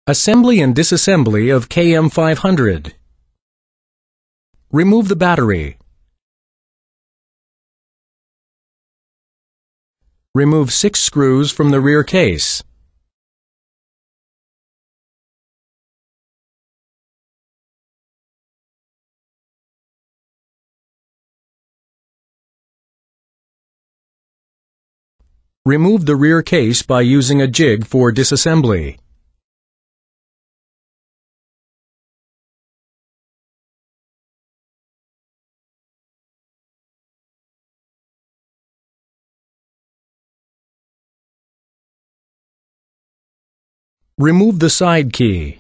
Assembly and disassembly of KM500. Remove the battery. Remove 6 screws from the rear case. Remove the rear case by using a jig for disassembly. Remove the side key.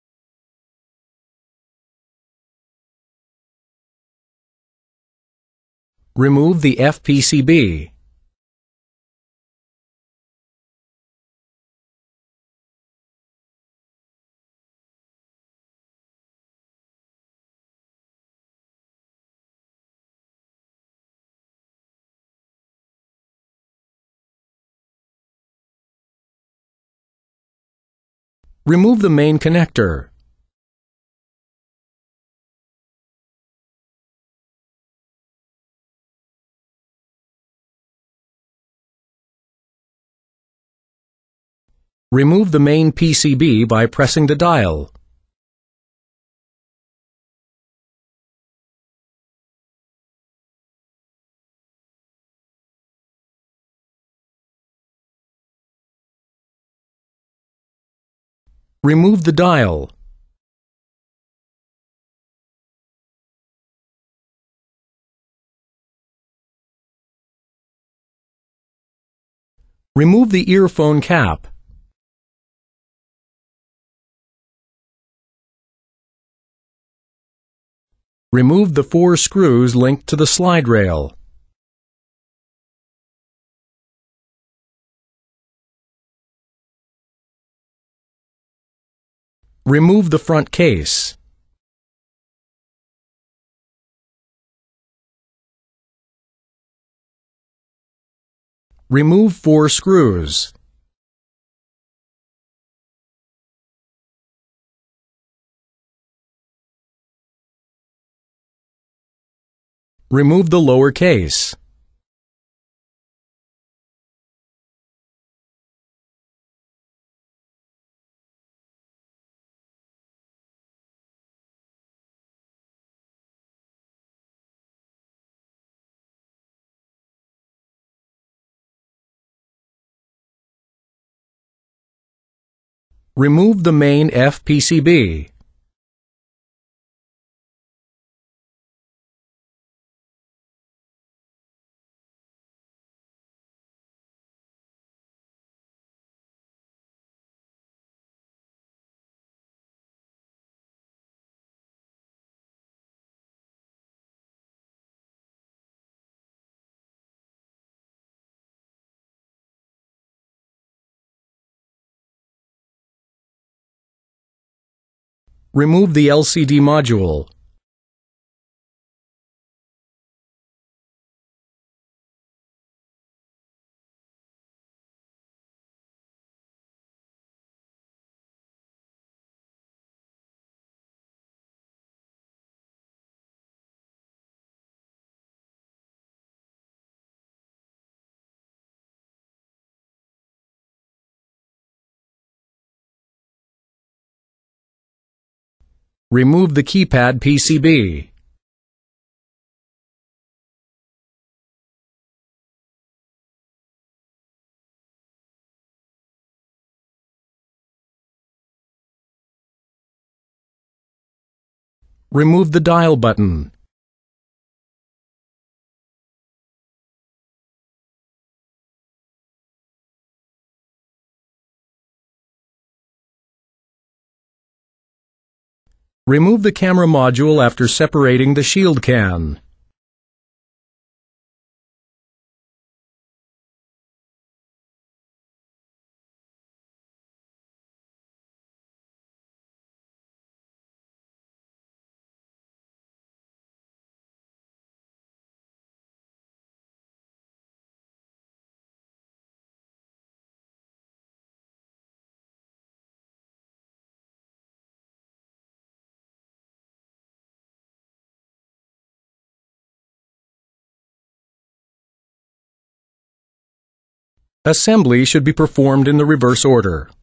Remove the FPCB. Remove the main connector. Remove the main PCB by pressing the dial. Remove the dial. Remove the earphone cap. Remove the 4 screws linked to the slide rail. Remove the front case. Remove 4 screws. Remove the lower case. Remove the main FPCB. Remove the LCD module. Remove the keypad PCB. Remove the dial button. Remove the camera module after separating the shield can. Assembly should be performed in the reverse order.